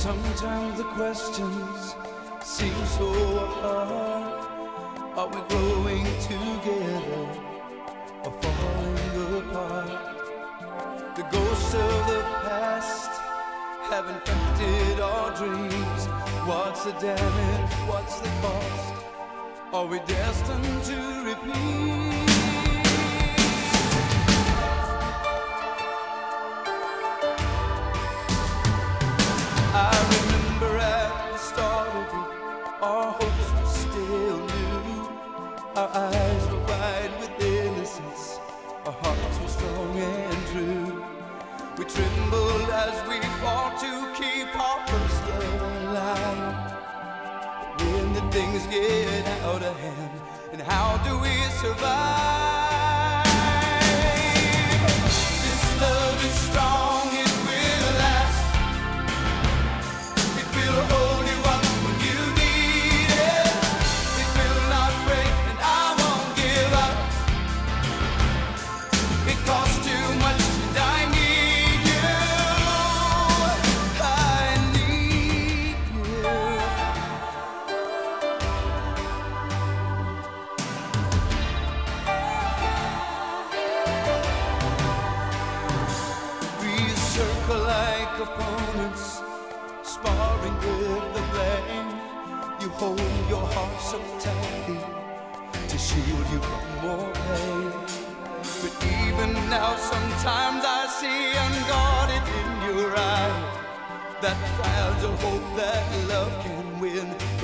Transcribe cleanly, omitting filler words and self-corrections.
Sometimes the questions seem so hard. Are we growing together or falling apart? The ghosts of the past have infected our dreams. What's the damage? What's the cost? Are we destined to repeat? I remember at the start of it, our hopes were still new. Our eyes were wide with innocence, our hearts were strong and true. We trembled as we fought to keep our first love alive. But when the things get out of hand, and how do we survive? This love is strong, it will last. It will hold you up when you need it. It will not break, and I won't give up. It costs too much, and I need you. I need you. We circle like opponents, sparring with the blame. You hold your heart so tightly to shield you from more pain. But even now sometimes I see unguarded in your eye that fragile hope that love can win.